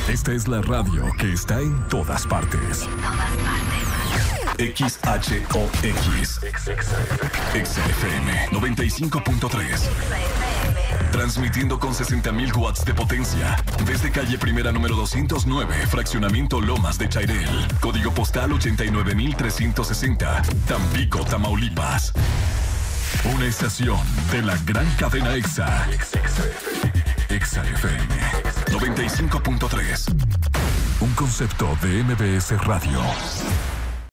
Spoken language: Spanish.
Esta es la radio que está en todas partes. XHOX XFM 95.3. Transmitiendo con 60.000 watts de potencia desde calle Primera número 209, fraccionamiento Lomas de Chairel, código postal 89.360, Tampico, Tamaulipas. Una estación de la gran cadena EXA. EXA FM 95.3. Un concepto de MBS Radio.